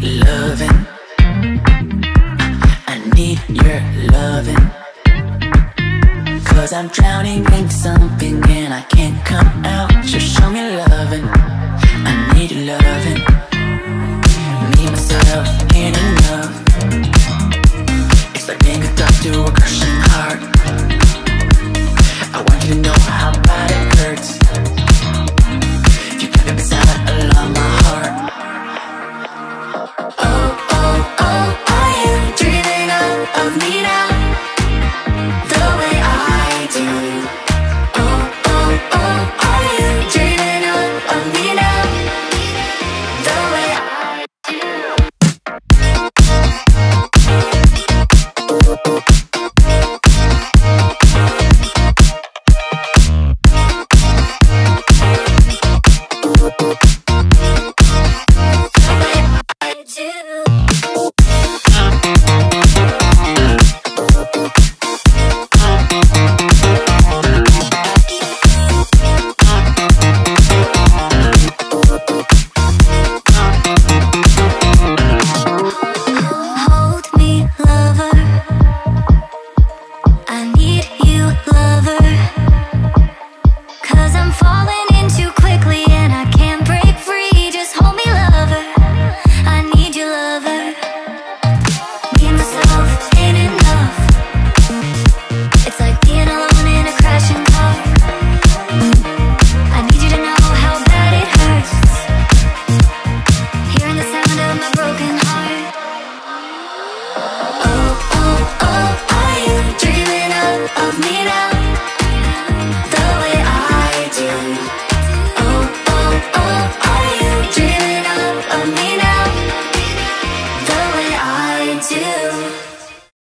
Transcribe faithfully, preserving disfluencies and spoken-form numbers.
loving. I need your loving. Cause I'm drowning in something and I can't come out. So show me loving. I need your loving. Me, myself, ain't enough.